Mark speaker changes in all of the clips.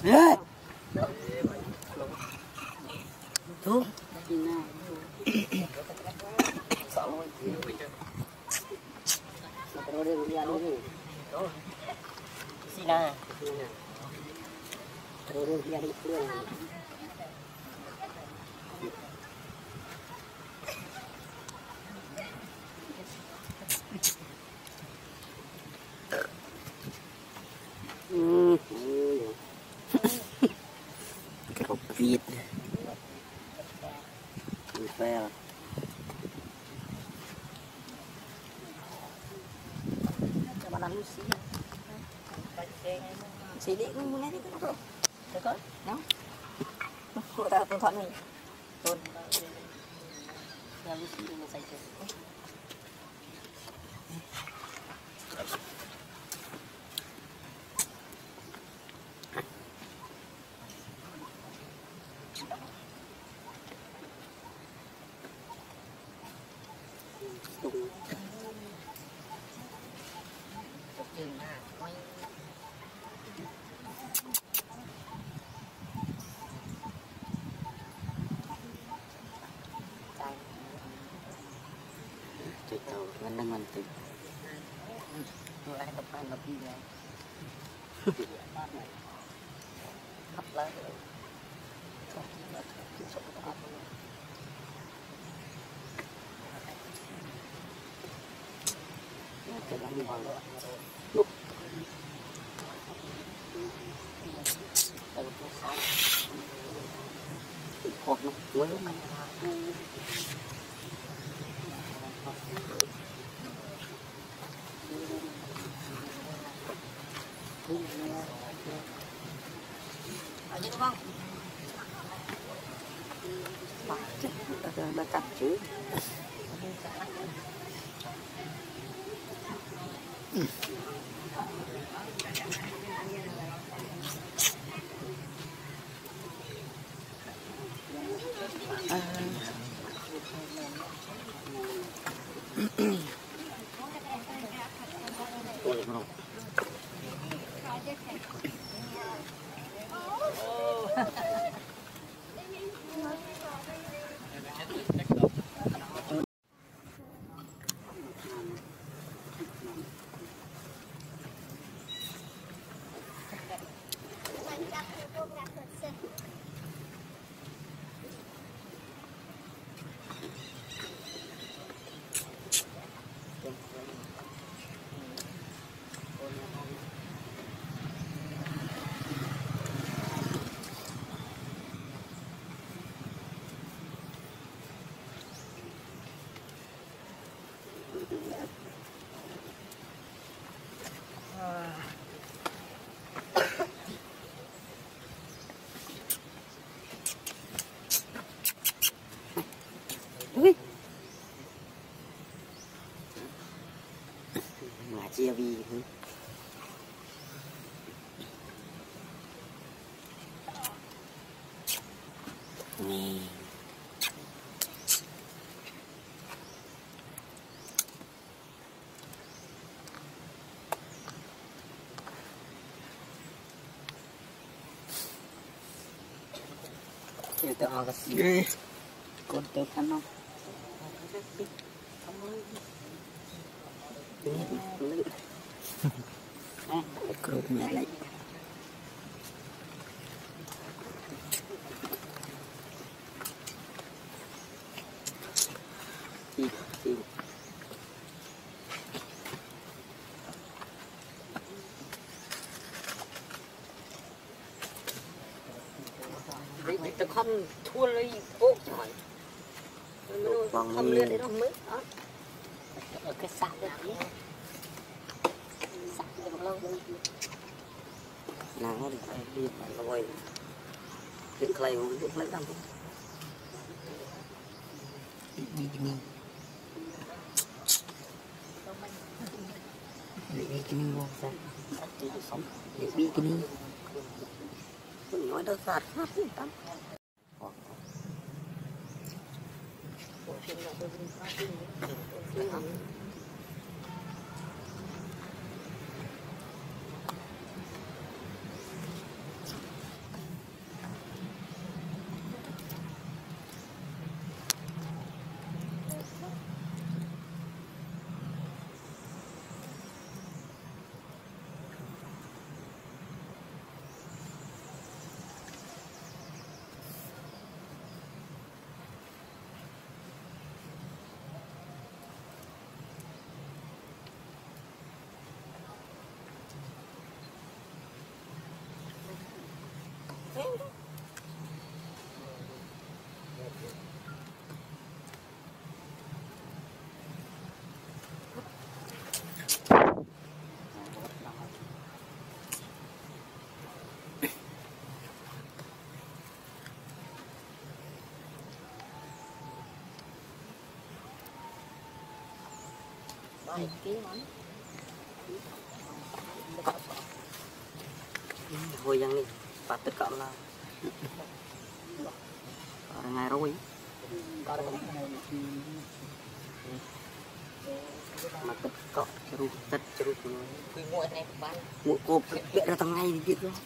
Speaker 1: Thu. Sina. Kerap vịt phèo bạn làm xí đi cũng nghe đi được rồi đó người ta tôn thuận mình tôn làm xí đi mà xây dựng tàu vẫn đang hoàn thành rồi ai tập ăn tập đi này hấp lá rồi cái đó đi vào lúc hột nó mới không? Đã cắt chứ. mà chia vi nè kita tengok kasih kontak kan no grupnya lagiจะคอมทั่วเลยโป๊ะหน่อยคอมเลือดได้ต้องมึกở cái sạc đấy sạc được lâu nàng nó đi phải rồi việc clay không việc lấy đâu đi cái này ngon sao để đi cái này nói đâu sạt phát tắm hồi yang này bắt tất cả là ngày rồi mà tất cả chru tất chru mua cốp bịa ra tầng ngày thì biết luôn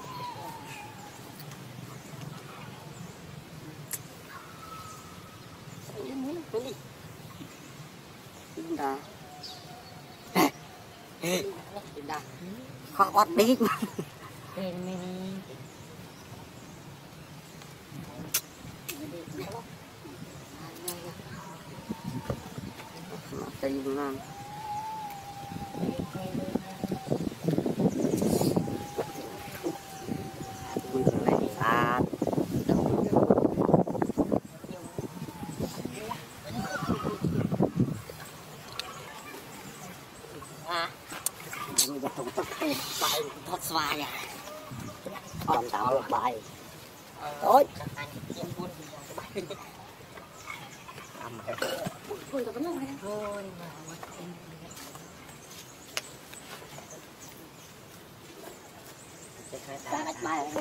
Speaker 1: khó bắt đi tay luôn thoát xoài à làm tạo được bài thôi bài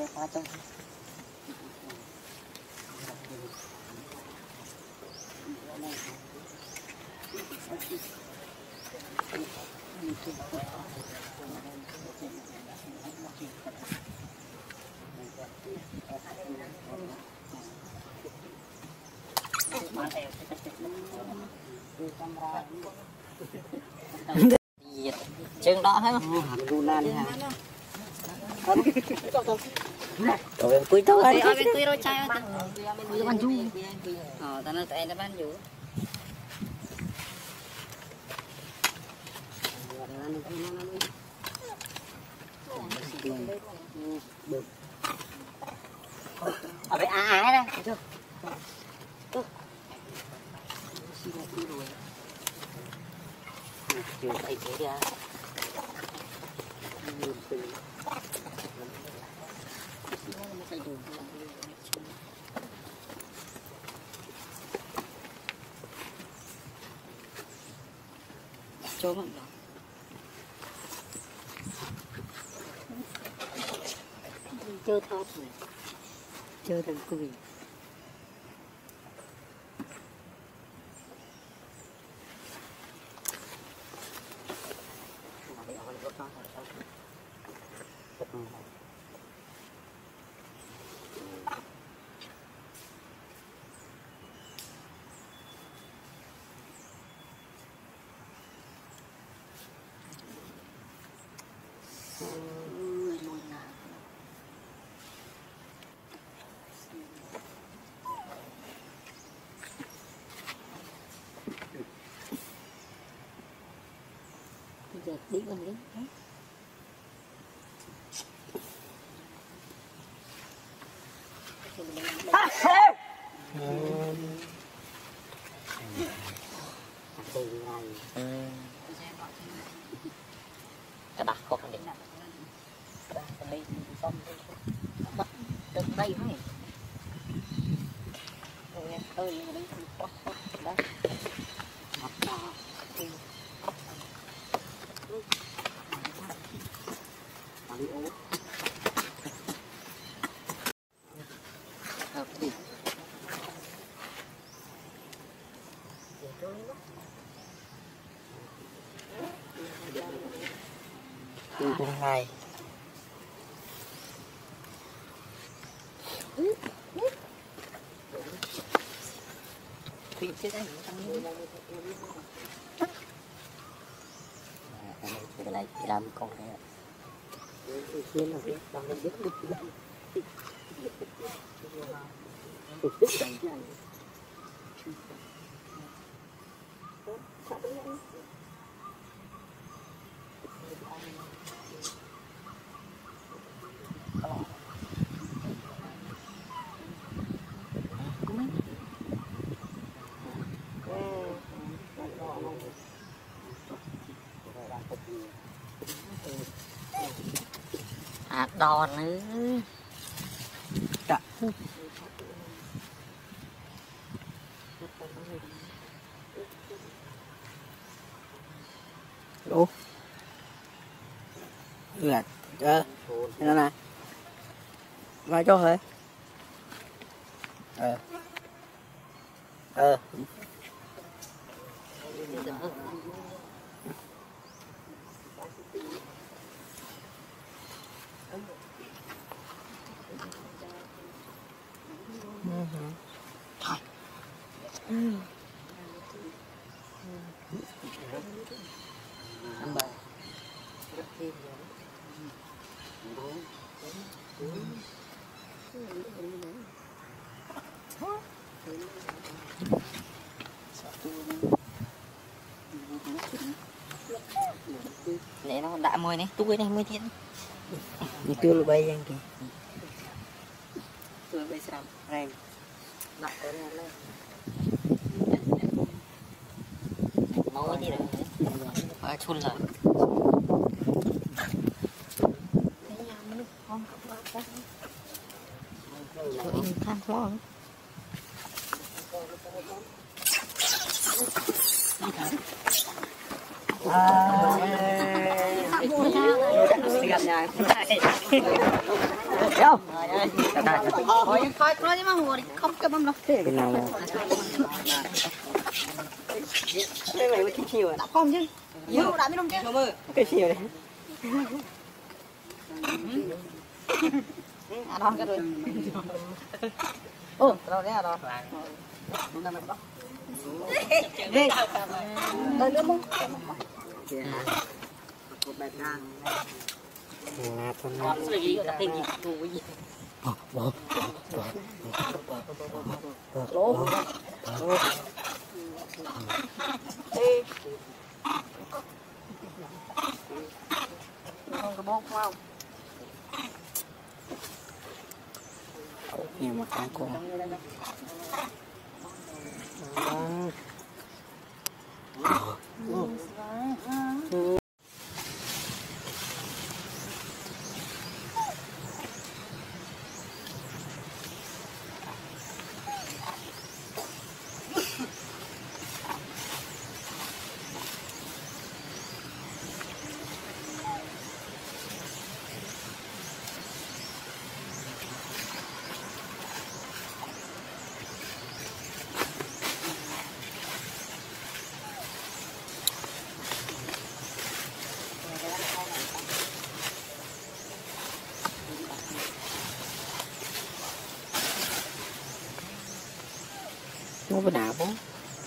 Speaker 1: chừng đó thấy không? Rồi em quý đâu ấy? Em quý đâu trai ơi? Quý bán du. Ta nói tụi nó bán du. Ở đây ai đây? Chưa. Chưa thấy thế đi à. Cho bạn đó. Chưa thoát rồi. Chưa thành quỷ. Giờ đi con đi. Cái đặt cột này. Đây xong bắt từ đây thôi. Rồi em ơi đây đây. Mặt đỏ. Thứ hai cái này làm con này đòn nữa.
Speaker 2: Đủ. Gạch. Nó nè. Vào cho hả?
Speaker 1: Để nó đã mùi này, túi này mùi thiên.
Speaker 2: Như chưa là bay kìa.
Speaker 1: Túi bay sẵm, rèm. Đặt cái này lên. Máu đi rồi. Chun lại. Than khó. Thôi đi mà ngồi đi, không cầm âm đâu.
Speaker 2: Cái nào mà. Cái này mới chiều à?
Speaker 1: Đã không chứ. Nhiều đã biết không chứ.
Speaker 2: Cái chiều này.
Speaker 1: Đòn cái rồi. Ô, đâu đấy đòn. Đây. Đây nữa không? Con suy nghĩ là tình gì thôi. Lố. Đi. Không có bốc không?
Speaker 2: Nhiều một tháng con. Nó có đạp không?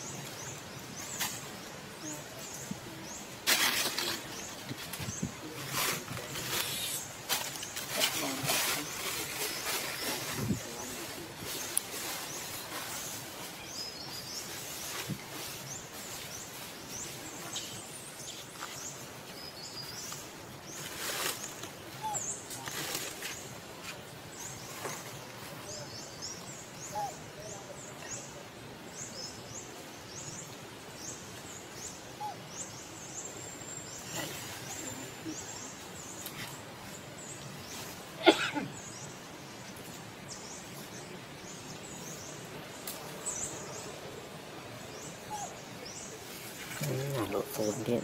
Speaker 2: Lộ phồn điện.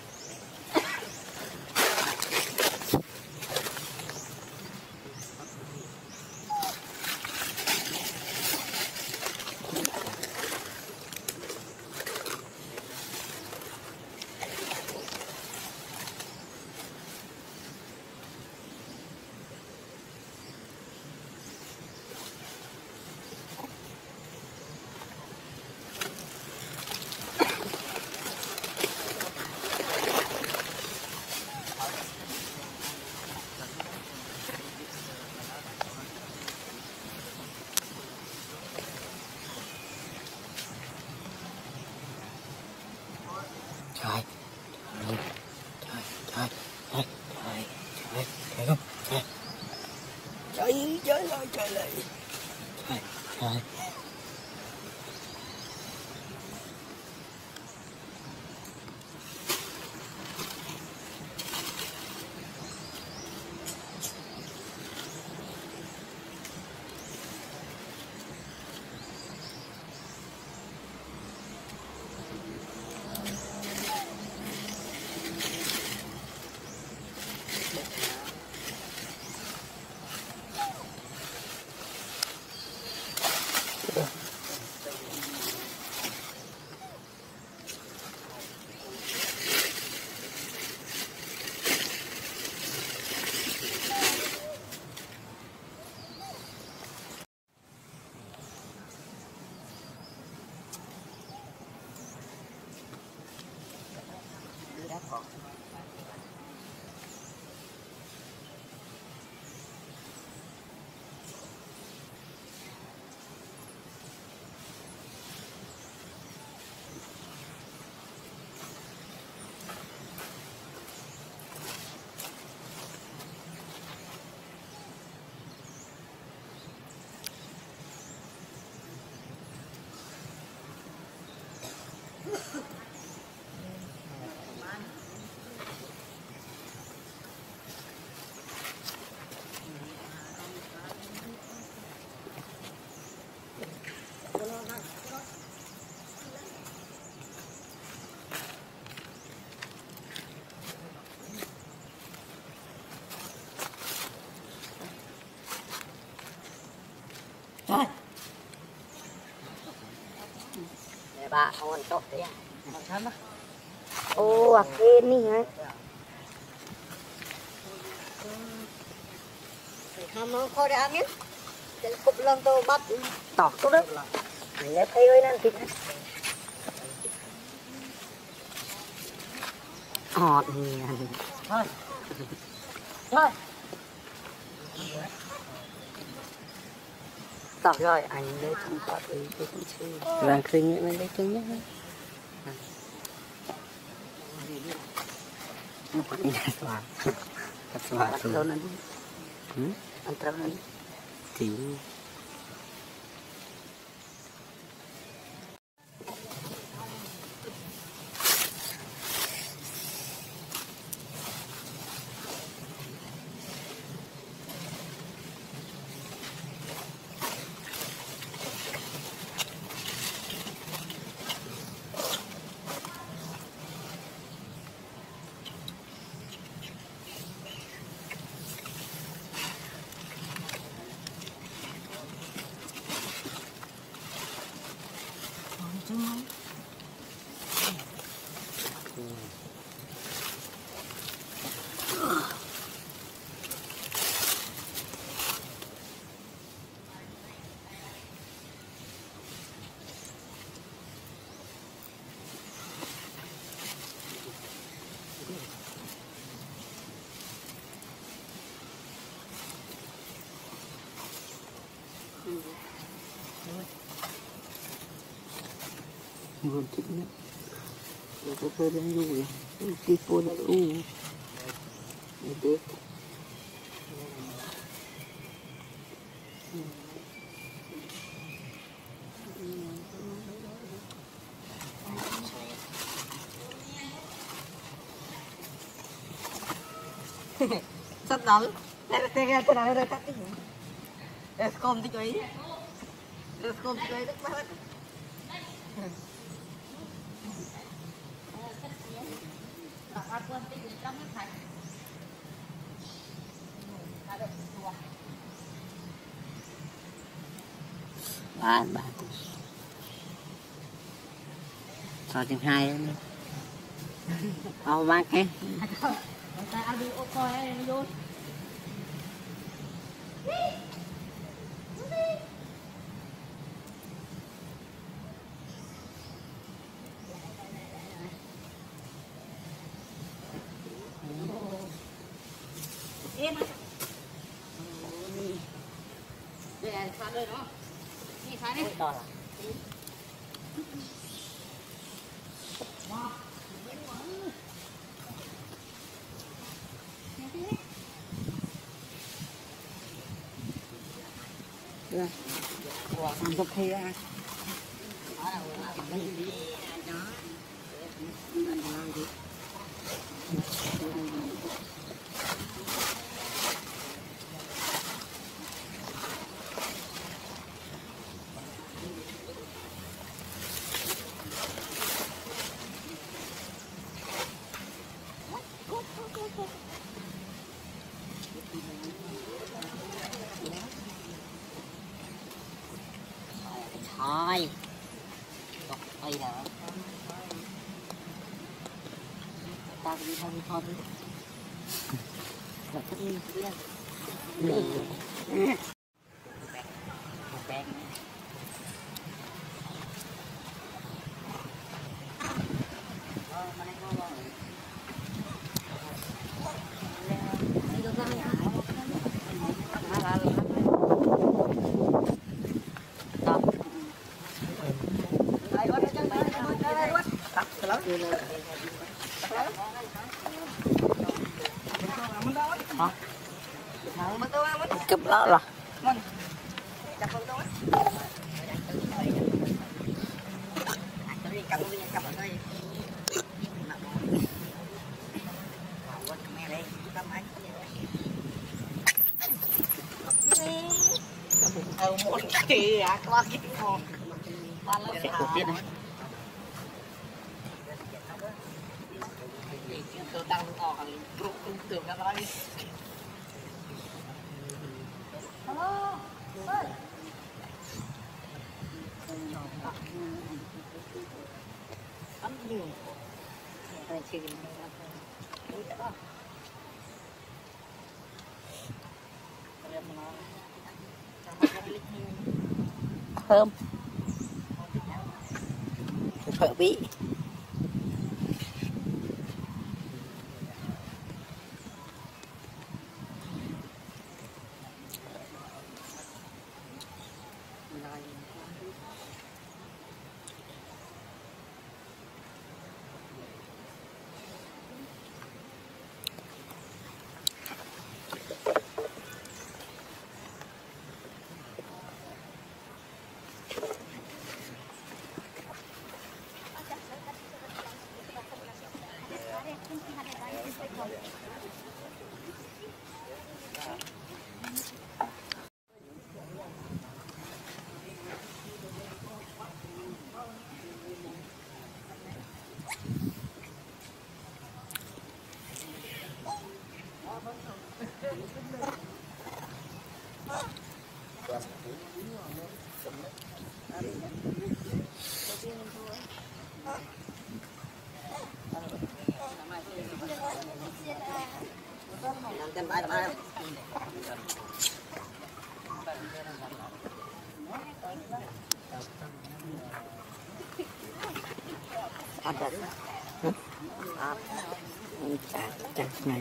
Speaker 2: Trời. Trời. Trời. Trời. Trời. Trời không? Trời. Trời. Trời ơi trời ơi. Trời. Trời.
Speaker 1: Rồi. Để bà con tốt thế à? Con thắm á. Ô, à kê ní hả? Hàm nó khó đã biết. Cái cục lần tôi bắt tỏ tốt đó. Mình nhớ thấy ơi nên thịt. Ọt hiền. Thôi. Thôi. Tỏ rồi anh lấy không có ý tôi cũng chưa. Vàng khinh nhé mình lấy chung nhé. Xóa. Xóa xóa. Đâu nè. Anh trâu nè. Thì Buồn thích nhất. Rồi có phơi đang vui. Cái phôi nó Được. Sắp nóng. Đây cái nào đây cắt cái gì? Để con tí chuối. Để con tí chuối rất bát. Bạn sao chừng hai nữa ba cái ta ăn đi ô coi em vô em đây sao đây đó đi sai đi to là được làm tập thi ra thôi đây là ta đi thôi thôi rồi tất nhiên cướp đó rồi một kỳ à qua cái phòng ba lấy cái đầu tiên này tôi tăng to hàng tưởng ra đây hello thơm phở vị Tên bãi là bao nhiêu? Ăn đấy. Chặt này.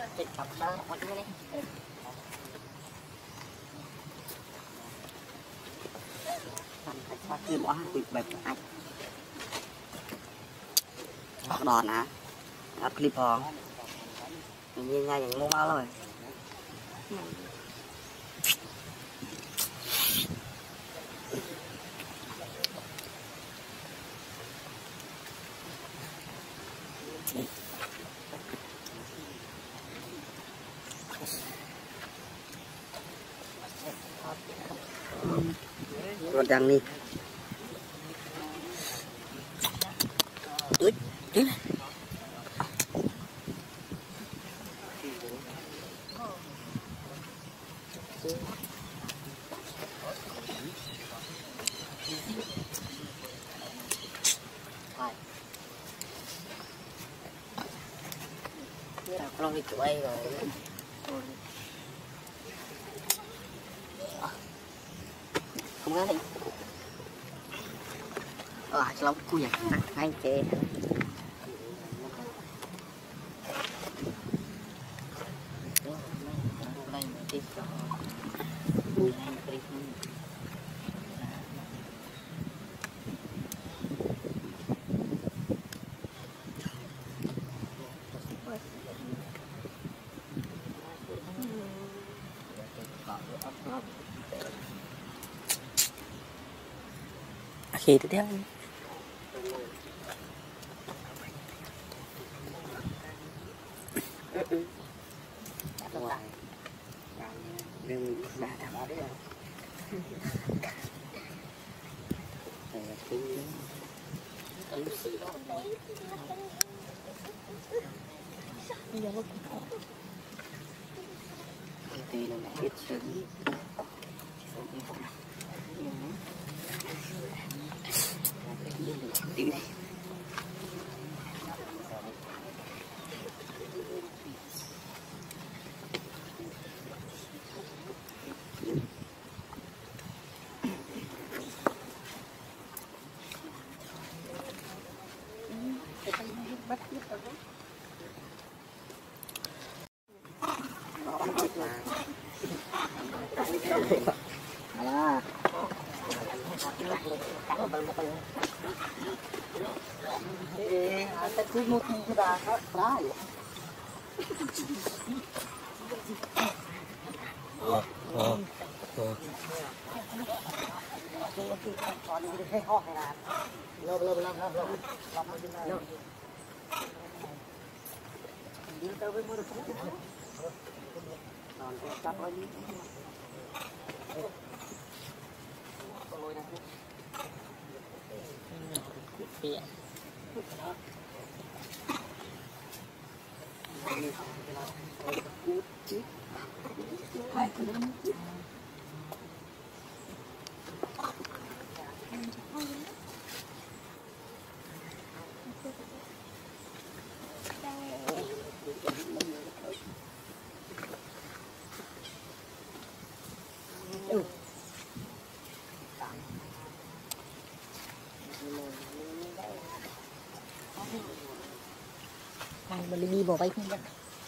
Speaker 1: Sao kia bỏ bị bẹp anh. Đòn hả? Áp clip hòn. Nhìn ngay nhìn mua bao rồi. Còn đang đi. Ui, thế này. Con đi chuối rồi. Không có đi. Lâu cùi à, anh kê. Khi tiếp theo đi bỏ bay không vậy.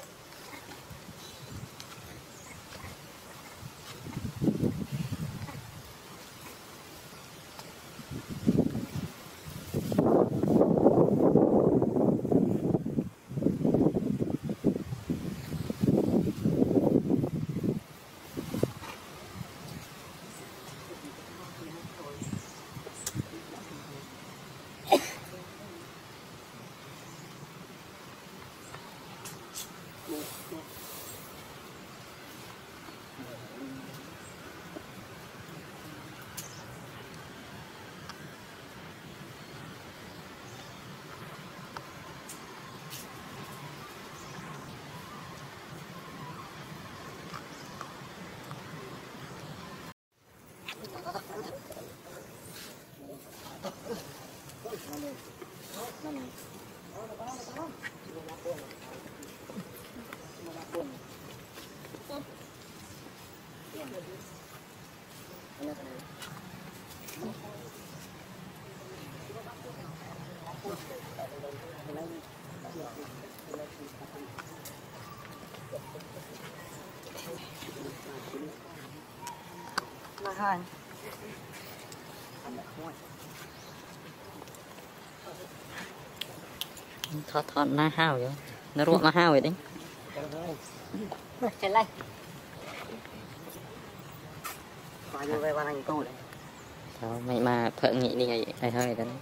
Speaker 1: Mahal.
Speaker 3: Thọt na hao vậy, nó ruộng na hao vậy đấy.
Speaker 1: Chạy lại. Qua vô về ban anh câu đấy.
Speaker 3: Sao mày mà thợ nghị đi ngày này thôi đấy.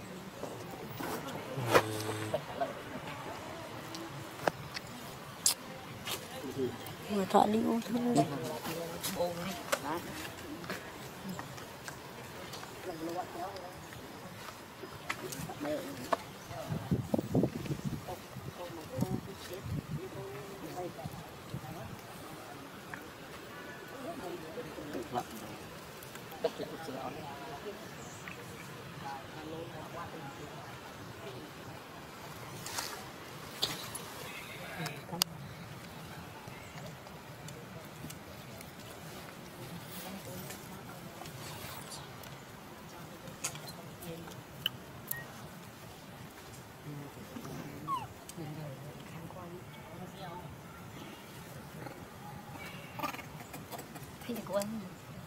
Speaker 1: Mà thọ đi ôm thôi.
Speaker 2: Ôm đi. Đó.
Speaker 1: Thấy được của anh.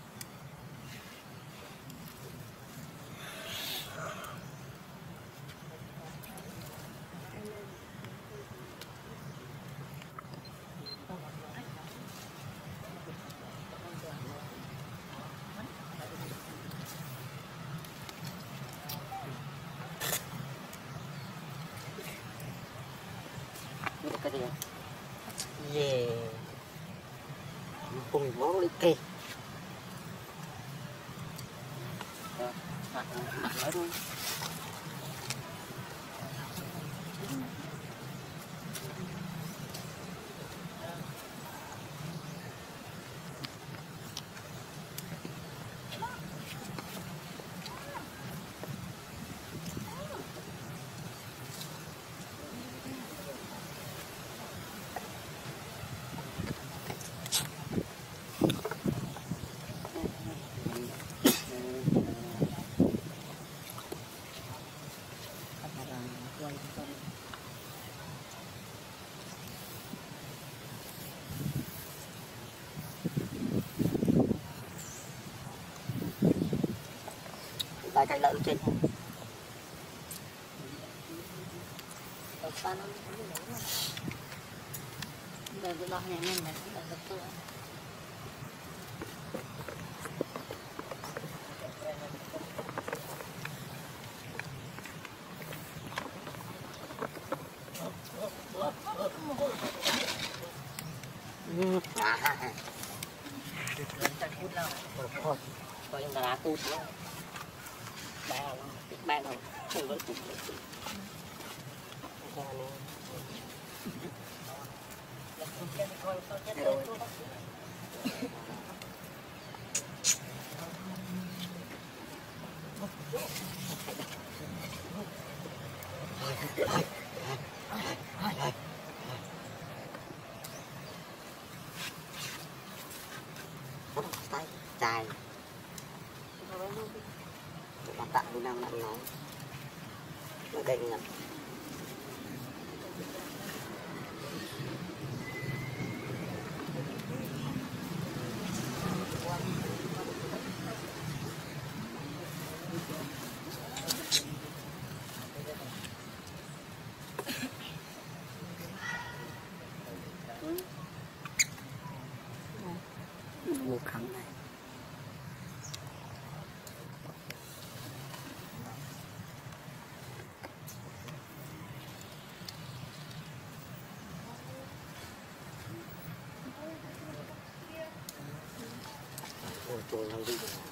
Speaker 2: Cái gì? Yeah. Cùng món đi kì. Mặt ở luôn.
Speaker 1: Lại chạy lợn trên. Đây cái bao này nhanh này là được chưa?
Speaker 2: Thôi, coi em là tụt nữa. Ba rồi, không vẫn tụt. Dài bạn tặng đi năm bạn nói là đây là một khăn này. Ôi trời ơi.